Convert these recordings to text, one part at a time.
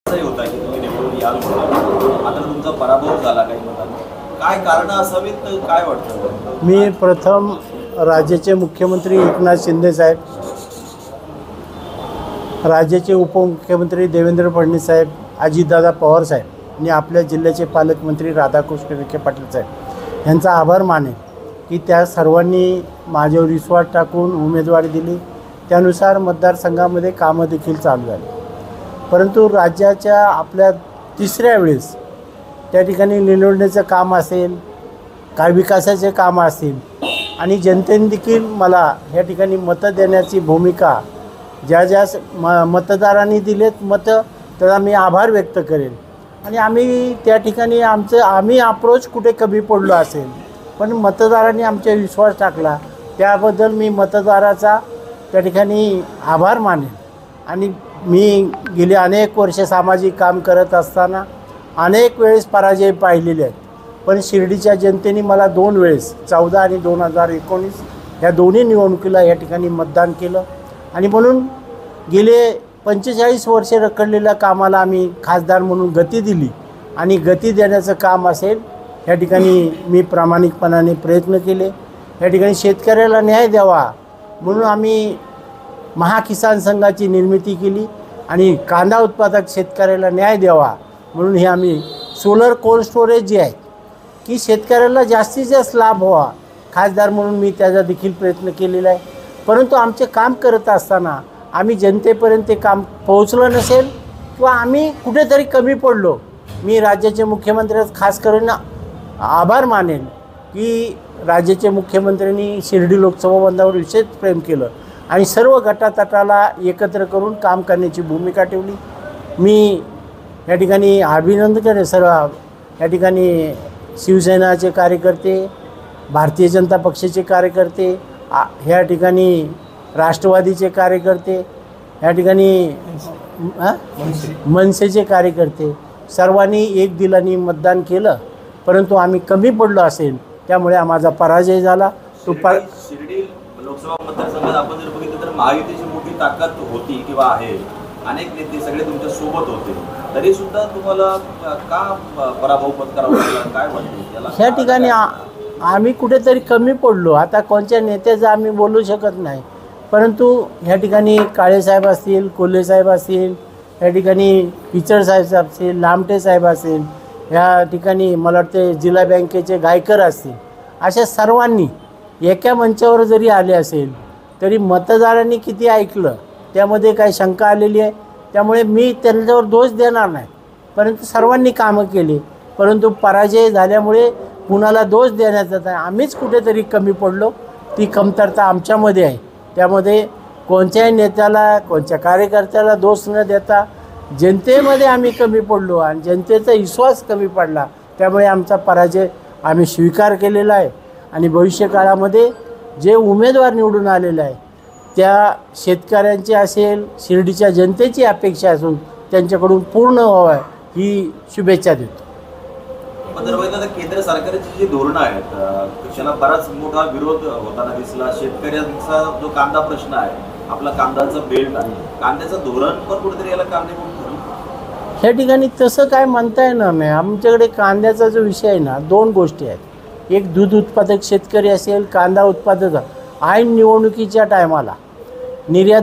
होता की तुम्ही निवडून याल म्हणून, मात्र तुमचा पराभव झाला काही मतांनी, काय कारण असावीत, काय वाटतं? मी प्रथम राज्याचे मुख्यमंत्री एकनाथ शिंदे साहेब, राज्याचे उपमुख्यमंत्री देवेंद्र फडणवीस साहेब, अजितदादा पवार साहेब आणि आपल्या जिल्ह्याचे पालकमंत्री राधाकृष्ण विखे पाटील साहेब यांचा आभार मानेन की त्या सर्वांनी माझ्यावर विश्वास टाकून उमेदवारी दिली. त्यानुसार मतदारसंघामध्ये कामं देखील चालू झाली. परंतु राज्याच्या आपल्या तिसऱ्या वेळेस त्या ठिकाणी निवडण्याचं काम असेल, काय विकासाचे कामं असतील आणि जनतेने देखील मला या ठिकाणी मतं देण्याची भूमिका ज्या मतदारांनी दिलेत मतं त्याचा मी आभार व्यक्त करेन. आणि आम्ही त्या ठिकाणी आम्ही अप्रोच कुठे कमी पडलो असेल पण मतदारांनी आमच्या विश्वास टाकला त्याबद्दल मी मतदाराचा त्या ठिकाणी आभार मानेन. आणि मी गेली अनेक वर्ष सामाजिक काम करत असताना अनेक वेळेस पराजय पाहिलेले आहेत. पण शिर्डीच्या जनतेने मला 2 वेळेस 14 आणि 2019 ह्या दोन्ही निवडणुकीला या ठिकाणी मतदान केलं. आणि म्हणून गेले 45 वर्षे रखडलेल्या कामाला आम्ही खासदार म्हणून गती दिली. आणि गती देण्याचं काम असेल या ठिकाणी मी प्रामाणिकपणाने प्रयत्न केले. या ठिकाणी शेतकऱ्याला न्याय द्यावा म्हणून आम्ही महाकिसान संघाची निर्मिती केली. आणि कांदा उत्पादक शेतकऱ्याला न्याय द्यावा म्हणून हे आम्ही सोलर कोल्ड स्टोरेज जे आहे की शेतकऱ्याला जास्तीत जास्त लाभ व्हावा खासदार म्हणून मी त्याचा देखील प्रयत्न केलेला आहे. परंतु आमचे काम करत असताना आम्ही जनतेपर्यंत ते काम पोहोचलं नसेल किंवा आम्ही कुठेतरी कमी पडलो. मी राज्याचे मुख्यमंत्री खास करून आभार मानेन की राज्याचे मुख्यमंत्र्यांनी शिर्डी लोकसभा बंधावर विशेष प्रेम केलं आणि सर्व गटातटाला एकत्र करून काम करण्याची भूमिका ठेवली. मी या ठिकाणी अभिनंदन करेन सर्व या ठिकाणी शिवसेनाचे कार्यकर्ते, भारतीय जनता पक्षाचे कार्यकर्ते, ह्या ठिकाणी राष्ट्रवादीचे कार्यकर्ते, ह्या ठिकाणी मनसेचे कार्यकर्ते सर्वांनी एक दिलाने मतदान केलं. परंतु आम्ही कमी पडलो असेल त्यामुळे माझा पराजय झाला. शिर्डी लोकसभा मतदारसंघात आपण जर बघितलं तर महायुतीची मोठी ताकद होती किंवा आहे, अनेक नेते सगळे तुमच्या सोबत होते, तरी सुद्धा तुम्हाला का पराभव पत्करावा लागला, काय वाटतं? ह्या ठिकाणी आम्ही कुठेतरी कमी पडलो. आता कोणत्या नेत्याचं आम्ही बोलू शकत नाही. परंतु ह्या ठिकाणी काळेसाहेब असतील, कोल्हे साहेब असतील, या ठिकाणी पिचड साहेब असतील, लामटे साहेब असतील, ह्या ठिकाणी मला वाटते जिल्हा बँकेचे गायकर असतील, अशा सर्वांनी एका मंचावर जरी आले असेल तरी मतदारांनी किती ऐकलं त्यामध्ये काही शंका आलेली आहे. त्यामुळे मी त्यांच्यावर दोष देणार नाही. परंतु सर्वांनी कामं केली. परंतु पराजय झाल्यामुळे कुणाला दोष देण्याचा नाही. आम्हीच कुठेतरी कमी पडलो. ती कमतरता आमच्यामध्ये आहे. त्यामध्ये कोणत्याही नेत्याला कोणत्या कार्यकर्त्याला दोष न देता जनतेमध्ये आम्ही कमी पडलो आणि जनतेचा विश्वास कमी पडला. त्यामुळे आमचा पराजय आम्ही स्वीकार केलेला आहे. आणि भविष्यकाळामध्ये जे उमेदवार निवडून आलेले आहे त्या शेतकऱ्यांची असेल, शिर्डीच्या जनतेची अपेक्षा असून त्यांच्याकडून पूर्ण व्हावं ही शुभेच्छा देतो. केंद्र सरकारची जी धोरणं आहेत त्याला बराच मोठा विरोध होताना दिसला. शेतकऱ्यांचा जो कांदा प्रश्न आहे, आपला कांद्याचा बेल्ट आहे, कांद्याचं धोरण पण कुठेतरी याला कारणीभूत ठरलं. ह्या ठिकाणी तसं काय म्हणता येणार नाही. आमच्याकडे कांद्याचा जो विषय आहे ना, 2 गोष्टी आहेत. एक दूध उत्पादक शेतकरी असेल, कांदा उत्पादक. ऐन निवडणुकीच्या टायमाला निर्यात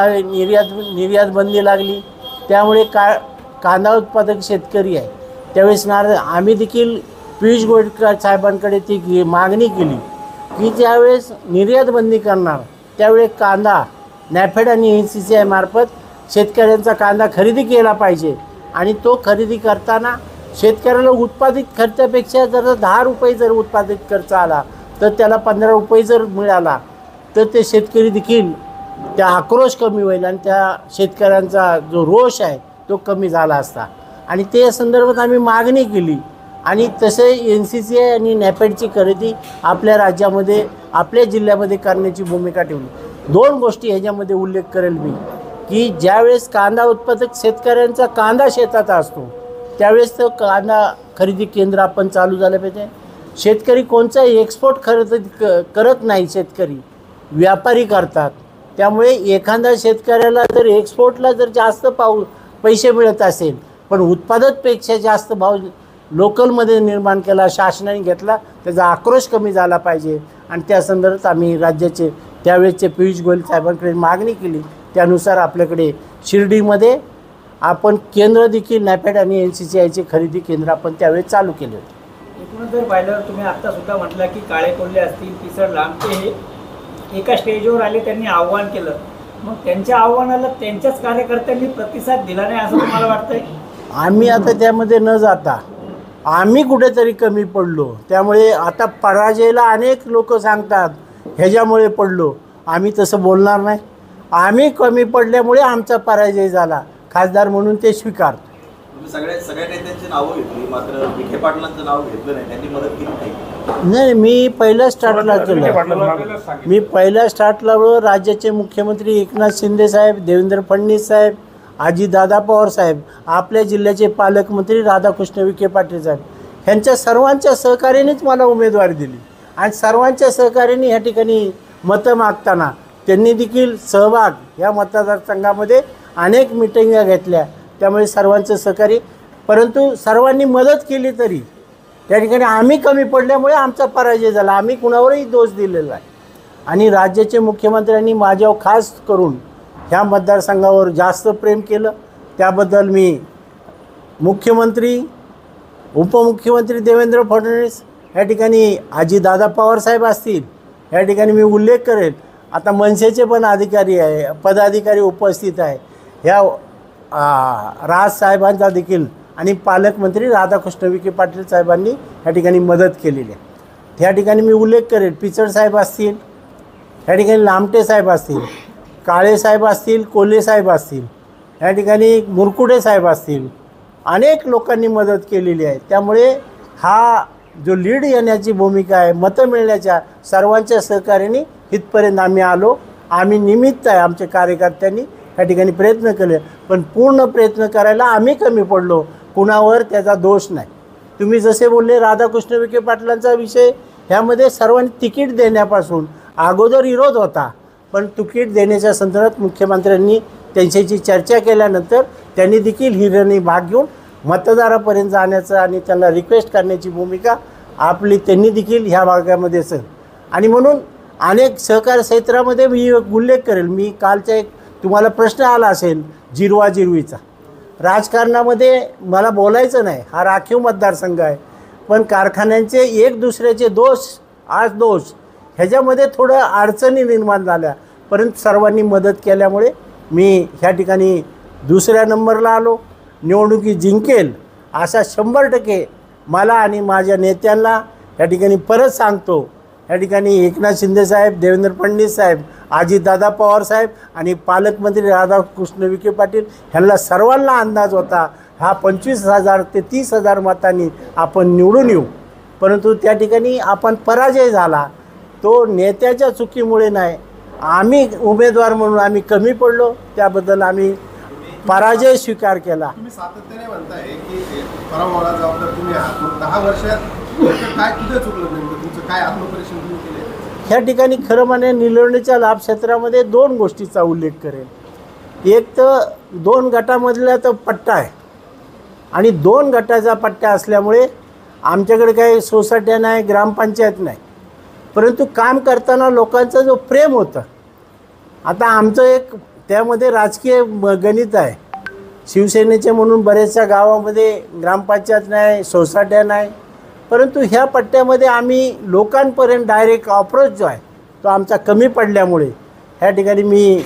बंदी लागली. त्यामुळे कांदा उत्पादक शेतकरी आहे त्यावेळेस आम्ही देखील पियुष गोयल साहेबांकडे ती मागणी केली की ज्यावेळेस निर्यात बंदी करणार त्यावेळी कांदा नॅफेड आणि NCCI मार्फत शेतकऱ्यांचा कांदा खरेदी केला पाहिजे. आणि तो खरेदी करताना शेतकऱ्याला उत्पादित खर्चापेक्षा जर 10 रुपये जर उत्पादित खर्च आला तर त्याला 15 रुपये जर मिळाला तर ते शेतकरी देखील त्या आक्रोश कमी होईल आणि त्या शेतकऱ्यांचा जो रोष आहे तो कमी झाला असता. आणि ते संदर्भात आम्ही मागणी केली. आणि तसे NCCI आणि नॅफेडची खरेदी आपल्या राज्यामध्ये आपल्या जिल्ह्यामध्ये करण्याची भूमिका ठेवली. 2 गोष्टी ह्याच्यामध्ये उल्लेख करेल मी की ज्यावेळेस कांदा उत्पादक शेतकऱ्यांचा कांदा शेतात असतो त्यावेळेस तो कांदा खरेदी केंद्र आपण चालू झालं पाहिजे. शेतकरी कोणताही एक्सपोर्ट करत नाही, शेतकरी व्यापारी करतात. त्यामुळे एखाद्या शेतकऱ्याला जर एक्सपोर्टला जर जास्त पैसे मिळत असेल, पण उत्पादकपेक्षा जास्त भाव लोकलमध्ये निर्माण केला, शासनाने घेतला, त्याचा आक्रोश कमी झाला पाहिजे. आणि त्या संदर्भात आम्ही राज्याचे त्यावेळेसचे पियुष गोयल साहेबांकडे मागणी केली. त्यानुसार आपल्याकडे शिर्डीमध्ये आपण केंद्र देखील नॅफेड आणि NCCIचे खरेदी केंद्र आपण त्यावेळेस चालू केले होते. एकूणच जर पाहिलं, तुम्ही आत्तासुद्धा म्हटलं की काळे कोल्हे असतील, पिसड लांबटे हे एका स्टेजवर आले, त्यांनी आव्हान केलं. मग त्यांच्या आव्हानाला त्यांच्याच कार्यकर्त्यांनी प्रतिसाद दिला नाही असं तुम्हाला वाटतंय? आम्ही आता त्यामध्ये न जाता आम्ही कुठेतरी कमी पडलो. त्यामुळे आता पराजयला अनेक लोक सांगतात ह्याच्यामुळे पडलो. आम्ही तसं बोलणार नाही. आम्ही कमी पडल्यामुळे आमचा पराजय झाला, खासदार म्हणून ते स्वीकारतो. तुम्ही सगळ्या नेत्यांची नावं घेतली, मात्र विखे पाटलांचं नाव घेतलं नाही. त्यांनी मदत केली नाही. नाही, मी पहिल्या स्टार्टला केलं. मी पहिल्या स्टार्टला राज्याचे मुख्यमंत्री एकनाथ शिंदे साहेब, देवेंद्र फडणवीस साहेब, अजितदादा पवार साहेब, आपल्या जिल्ह्याचे पालकमंत्री राधाकृष्ण विखे पाटील साहेब, ह्यांच्या सर्वांच्या सहकार्यानेच मला उमेदवारी दिली. आणि सर्वांच्या सहकार्याने ह्या ठिकाणी मतं मागताना त्यांनी देखील सहभाग या मतदारसंघामध्ये अनेक मिटिंगा घेतल्या. त्यामुळे सर्वांचं सहकार्य, परंतु सर्वांनी मदत केली तरी त्या ठिकाणी आम्ही कमी पडल्यामुळे आमचा पराजय झाला. आम्ही कुणावरही दोष दिलेला आहे. आणि राज्याचे मुख्यमंत्र्यांनी माझ्यावर खास करून ह्या मतदारसंघावर जास्त प्रेम केलं. त्याबद्दल मी मुख्यमंत्री, उपमुख्यमंत्री देवेंद्र फडणवीस, या ठिकाणी अजितदादा पवार साहेब असतील, या ठिकाणी मी उल्लेख करेल. आता मनसेचे पण अधिकारी आहे, पदाधिकारी उपस्थित आहे. ह्या राजसाहेबांचा देखील आणि पालकमंत्री राधाकृष्ण विखे पाटील साहेबांनी या ठिकाणी मदत केलेली आहे. त्या ठिकाणी मी उल्लेख करेल, पिचड साहेब असतील, या ठिकाणी लामटे साहेब असतील, काळे साहेब असतील, कोल्हे साहेब असतील, या ठिकाणी मुरकुडे साहेब असतील, अनेक लोकांनी मदत केलेली आहे. त्यामुळे हा जो लीड येण्याची भूमिका आहे, मतं मिळण्याच्या सर्वांच्या सहकार्याने इथपर्यंत आम्ही आलो. आम्ही निमित्त आहे, आमच्या कार्यकर्त्यांनी या ठिकाणी प्रयत्न केले, पण पूर्ण प्रयत्न करायला आम्ही कमी पडलो. कुणावर त्याचा दोष नाही. तुम्ही जसे बोलले राधाकृष्ण विखे पाटलांचा विषय, ह्यामध्ये सर्वांनी तिकीट देण्यापासून अगोदर विरोध होता, पण तिकीट देण्याच्या संदर्भात मुख्यमंत्र्यांनी त्यांच्याशी चर्चा केल्यानंतर त्यांनी देखील हिरणी भाग घेऊन मतदारापर्यंत जाण्याचं आणि त्यांना रिक्वेस्ट करण्याची भूमिका आपली त्यांनी देखील ह्या भागामध्ये असेल. आणि म्हणून अनेक सहकार क्षेत्रामध्ये मी उल्लेख करेल. मी कालचा एक तुम्हाला प्रश्न आला असेल जिरवाजिरवीचा, राजकारणामध्ये मला बोलायचं नाही, हा राखीव मतदारसंघ आहे, पण कारखान्यांचे एक दुसऱ्याचे दोष ह्याच्यामध्ये थोडं अडचणी निर्माण झाल्या, परंतु सर्वांनी मदत केल्यामुळे मी ह्या ठिकाणी दुसऱ्या नंबरला आलो. निवडणुकी जिंकेल असा 100% मला आणि माझ्या नेत्यांना या ठिकाणी परत सांगतो. या ठिकाणी एकनाथ शिंदे साहेब, देवेंद्र फडणवीस साहेब, अजितदादा पवार साहेब आणि पालकमंत्री राधाकृष्ण विखे पाटील ह्यांना सर्वांना अंदाज होता हा 25,000 ते 30,000 मतांनी आपण निवडून येऊ. परंतु त्या ठिकाणी आपण पराजय झाला. तो नेत्याच्या चुकीमुळे नाही, आम्ही उमेदवार म्हणून आम्ही कमी पडलो, त्याबद्दल आम्ही पराजय स्वीकार केला. तुम्ही सातत्याने म्हणताय की पराभवाला जबाबदार तुम्ही आहात. मग 10 वर्षात काय कुठे चुकलं नेमकं? तुमचं काय आत्मपरीक्षण तुम्ही केले? ह्या ठिकाणी खरं म्हणजे निलवणीच्या लाभ क्षेत्रामध्ये 2 गोष्टीचा उल्लेख करेल. एक तर 2 गटामधला तो पट्टा आहे आणि 2 गटाचा पट्टा असल्यामुळे आमच्याकडे काही सोसायट्या नाही, ग्रामपंचायत नाही, परंतु काम करताना लोकांचं जो प्रेम होतं. आता आमचं एक त्यामध्ये राजकीय गणित आहे. शिवसेनेचे म्हणून बऱ्याचशा गावामध्ये ग्रामपंचायत नाही, सोसायट्या नाही, परंतु ह्या पट्ट्यामध्ये आम्ही लोकांपर्यंत डायरेक्ट अप्रोच जो आहे तो आमचा कमी पडल्यामुळे ह्या ठिकाणी मी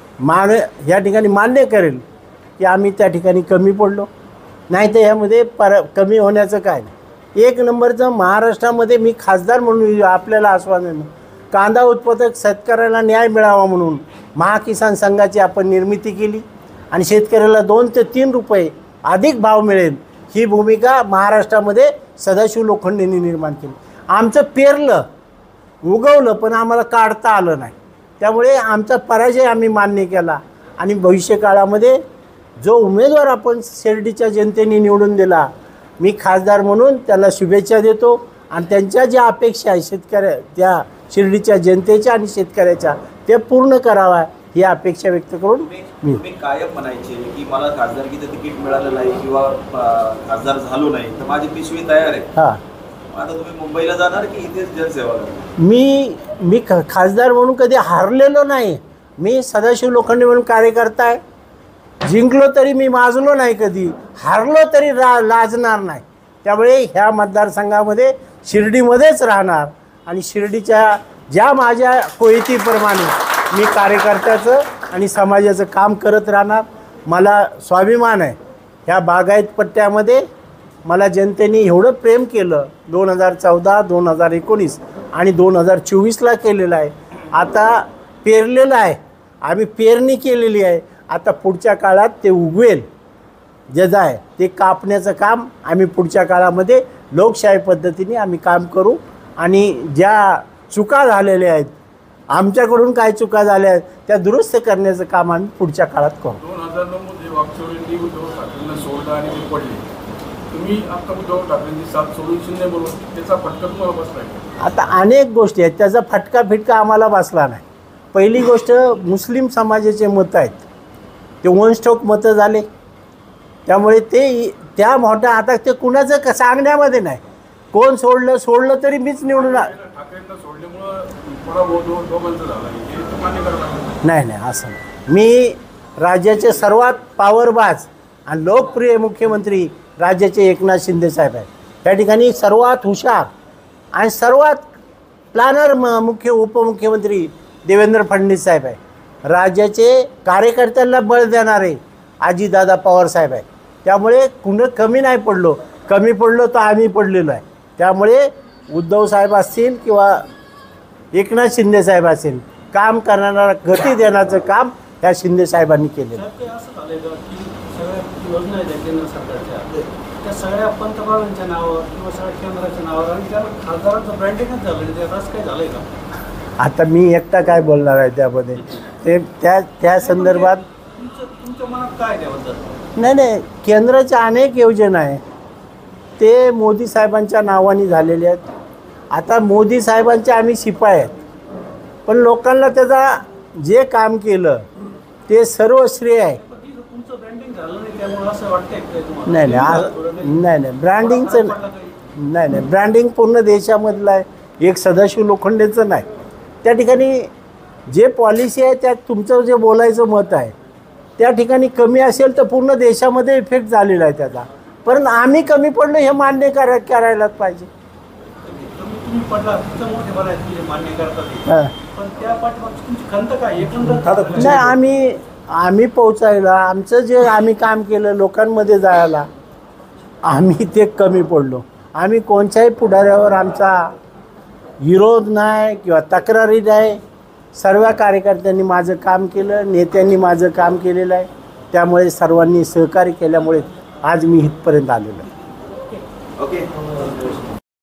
ह्या ठिकाणी मान्य करेल की आम्ही त्या ठिकाणी कमी पडलो. नाही तर ह्यामध्ये कमी होण्याचं काय नाही. 1 नंबरचं महाराष्ट्रामध्ये मी खासदार म्हणून आपल्याला आश्वासन, कांदा उत्पादक शेतकऱ्याला न्याय मिळावा म्हणून महाकिसान संघाची आपण निर्मिती केली आणि शेतकऱ्याला 2 ते 3 रुपये अधिक भाव मिळेल ही भूमिका महाराष्ट्रामध्ये सदाशिव लोखंडेंनी निर्माण केली. आमचं पेरलं, उगवलं, पण आम्हाला काढता आलं नाही. त्यामुळे आमचा पराजय आम्ही मान्य केला आणि भविष्यकाळामध्ये जो उमेदवार आपण शिर्डीच्या जनतेने निवडून दिला, मी खासदार म्हणून त्याला शुभेच्छा देतो आणि त्यांच्या ज्या अपेक्षा आहे त्या शिर्डीच्या जनतेच्या आणि शेतकऱ्याच्या ते पूर्ण करावा ही अपेक्षा व्यक्त करून मी तुम्ही कायम म्हणायचे की मला खासदारकीचं तिकीट मिळालं नाही किंवा खासदार झालो नाही तर माझी पिशवी तयार आहे. हां आता तुम्ही मुंबईला जाणार की इथेच जनसेवा करणार? मी खासदार म्हणून कधी हारलेलो नाही. मी सदाशिव लोखंडे म्हणून कार्यकर्ता आहे. जिंकलो तरी मी माजलो नाही, कधी हारलो तरी लाजणार नाही. त्यामुळे ह्या मतदारसंघामध्ये शिर्डीमध्येच राहणार आणि शिर्डीच्या ज्या माझ्या कोयतीप्रमाणे मी कार्यकर्त्याचं आणि समाजाचं काम करत राहणार. मला स्वाभिमान आहे ह्या बागायत पट्ट्यामध्ये मला जनतेने एवढं प्रेम केलं 2014, 2019 आणि 2024ला केलेलं आहे. आता पेरलेलं आहे, आम्ही पेरणी केलेली आहे. आता पुढच्या काळात ते उगवेल. जे आहे ते कापण्याचं काम आम्ही पुढच्या काळामध्ये लोकशाही पद्धतीने आम्ही काम करू आणि ज्या चुका झालेल्या आहेत, आमच्याकडून काय चुका झाल्या आहेत त्या दुरुस्त करण्याचं काम आम्ही पुढच्या काळात करू. 2009 मध्ये वाकचौरींनी उद्धव ठाकरेंना सोडलं आणि ते पडले. तुम्ही आता उद्धव ठाकरेंची साथ सोडून शिंदे म्हणून त्याचा फटका तुम्हाला बसलाय. आता अनेक गोष्टी आहेत, त्याचा फटका आम्हाला बसला नाही. पहिली गोष्ट, मुस्लिम समाजाचे मतं आहेत ते वनस्टॉक मतं झाले. त्यामुळे ते त्या मोठ्या आता ते कुणाचं सांगण्यामध्ये नाही. कोण सोडलं तरी मीच निवडून ठाकरेंना सोडल्यामुळं पराभव दोघांचा झाला हे तर मान्य करावं. नाही असं नाही. मी राज्याचे सर्वात पॉवरबाज आणि लोकप्रिय मुख्यमंत्री राज्याचे एकनाथ शिंदे साहेब आहेत. त्या ठिकाणी सर्वात हुशार आणि सर्वात प्लॅनर मुख्य उपमुख्यमंत्री देवेंद्र फडणवीस साहेब आहे. राज्याचे कार्यकर्त्यांना बळ देणारे अजितदादा पवार साहेब आहे. त्यामुळे कुणं कमी नाही पडलो. कमी पडलो तर आम्ही पडलेलो आहे. त्यामुळे उद्धव साहेब असतील किंवा एकनाथ शिंदे साहेब असतील, काम करणारा गती देण्याचं काम ह्या शिंदे साहेबांनी केलेलं. असं झालंय का की सगळ्या योजना आहेत केंद्र सरकारच्या त्या सगळ्या पंतप्रधानांच्या नावावर किंवा सगळ्या केंद्राच्या नावावर आणि त्या खासदारांचं ब्रँडिंगच झालं ते रस काय झालंय का? आता मी एकटा काय बोलणार आहे त्यामध्ये, ते त्या संदर्भात तुमच्या मनात काय त्याबद्दल? नाही केंद्राच्या अनेक योजना आहे ते मोदी साहेबांच्या नावाने झालेले आहेत. आता मोदी साहेबांचे आम्ही शिपाई आहेत, पण लोकांना त्याचा जे काम केलं ते सर्व श्रेय आहे. तुमचं ब्रँडिंग झालं नाही त्यामुळे असं वाटतंय काय तुम्हाला? नाही ब्रँडिंगचं नाही ब्रँडिंग पूर्ण देशामधलं आहे, एक सदाशिव लोखंडेचं नाही. त्या ठिकाणी जे पॉलिसी आहे त्यात तुमचं जे बोलायचं मत आहे त्या ठिकाणी कमी असेल तर पूर्ण देशामध्ये इफेक्ट झालेला आहे त्याचा. पण आम्ही कमी पडलो हे मान्य करायलाच पाहिजे. तुम्ही पडला तुमचं मोठे बनायचं मान्य करतात, हां पण त्या पाठीमागची तुमची खंत काय एकंदर? नाही आम्ही पोचायला आमचं जे आम्ही काम केलं लोकांमध्ये जायला आम्ही ते कमी पडलो. आम्ही कोणत्याही पुढाऱ्यावर आमचा विरोध नाही किंवा तक्रारी नाही. सर्व कार्यकर्त्यांनी माझं काम केलं, नेत्यांनी माझं काम केलेलं आहे. त्यामुळे सर्वांनी सहकार्य केल्यामुळे आज मी इथपर्यंत आलेलो आहे. ओके.